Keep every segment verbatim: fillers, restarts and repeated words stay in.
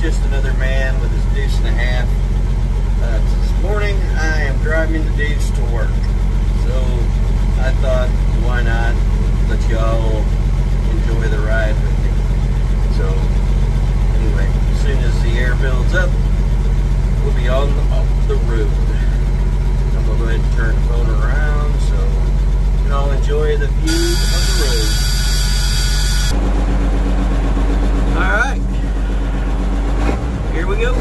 just another man with his deuce and a half. Uh, this morning I am driving the Deuce to work, so I thought, why not let y'all enjoy the ride with me. So anyway, as soon as the air builds up, we'll be on the, off the road. I'm gonna go ahead and turn the phone around so you can all enjoy the view of the road. All right. Here we go.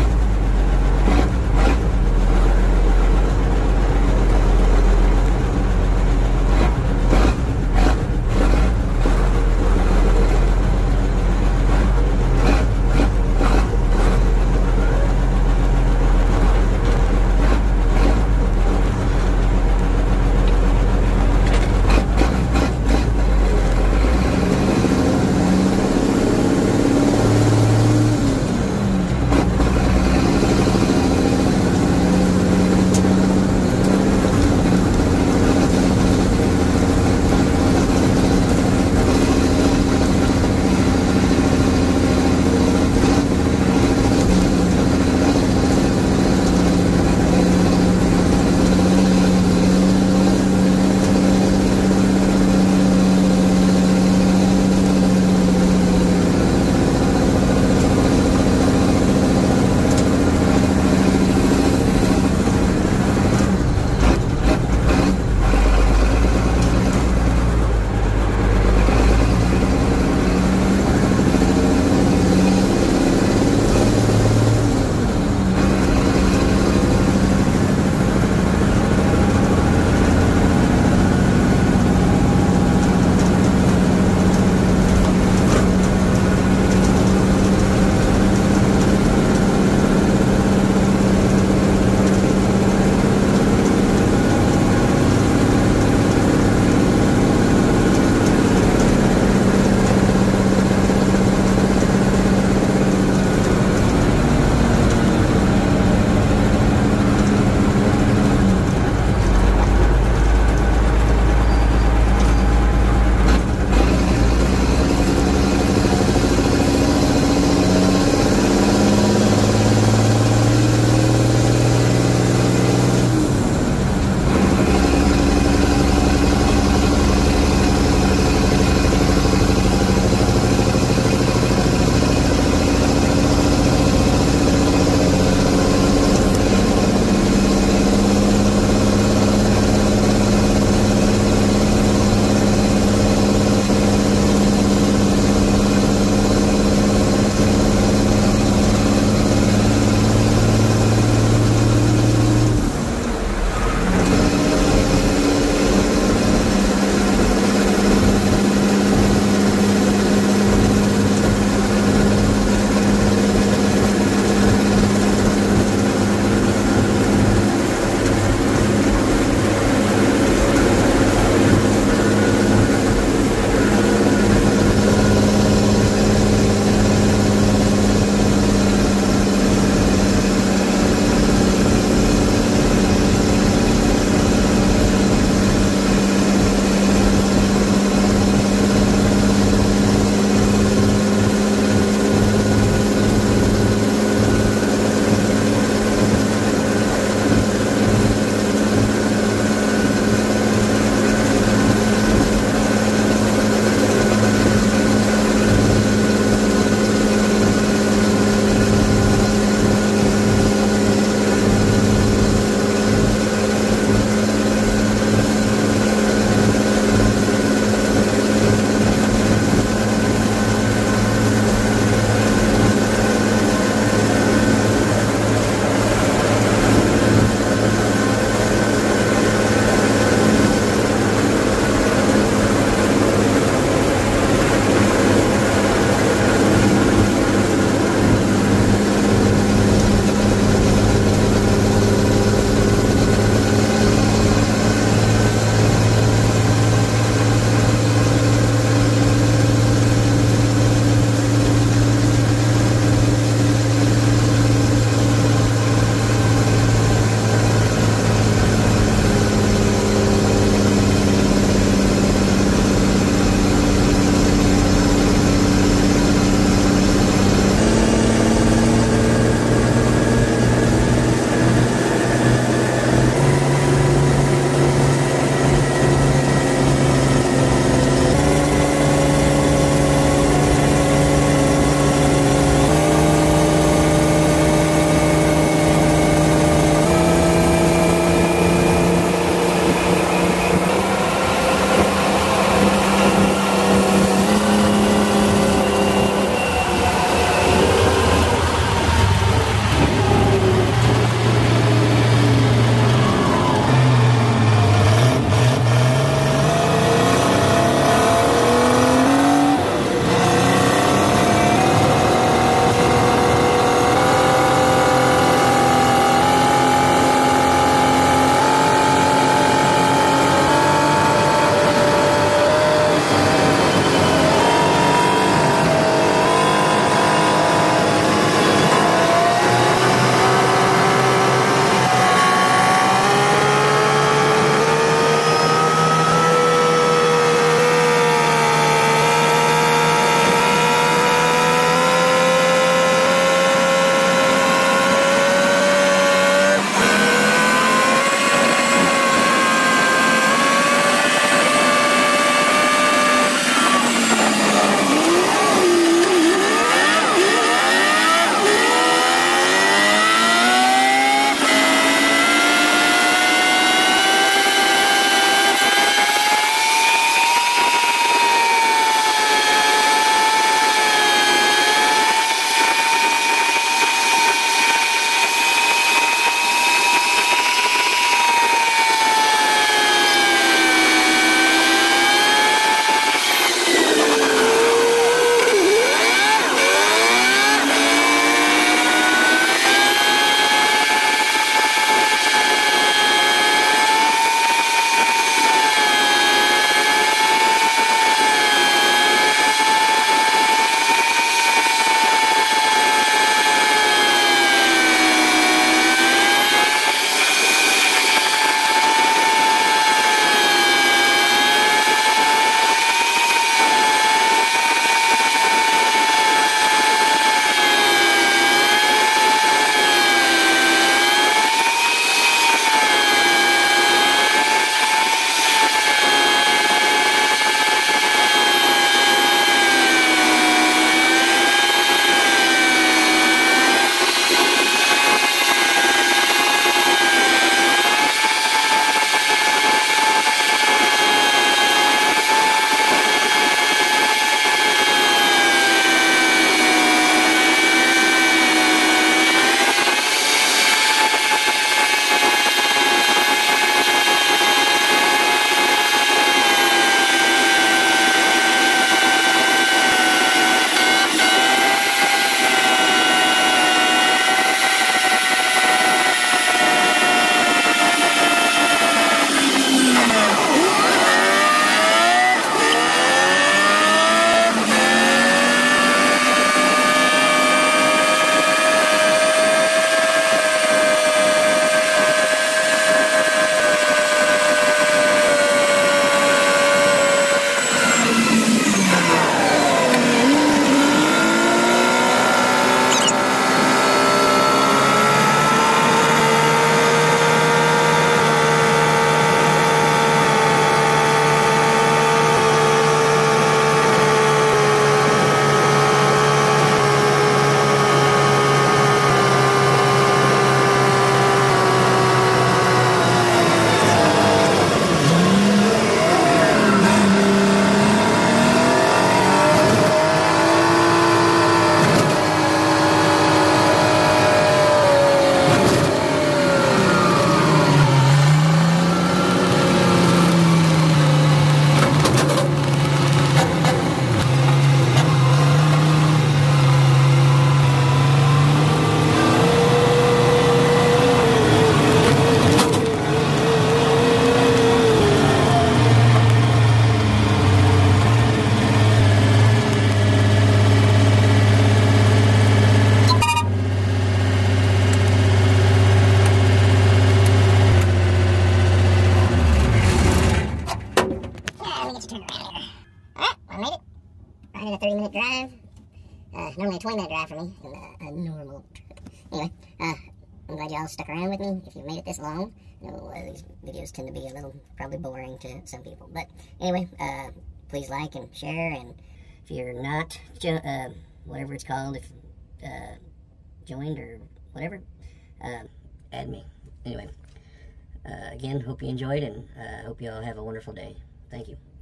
twenty minute drive for me in a, a normal trip. Anyway, uh, I'm glad y'all stuck around with me. If you've made it this long, you know, uh, these videos tend to be a little probably boring to some people. But anyway, uh, please like and share. And if you're not, uh, whatever it's called, if uh, joined or whatever, uh, add me. Anyway, uh, again, hope you enjoyed, and uh, hope you all have a wonderful day. Thank you.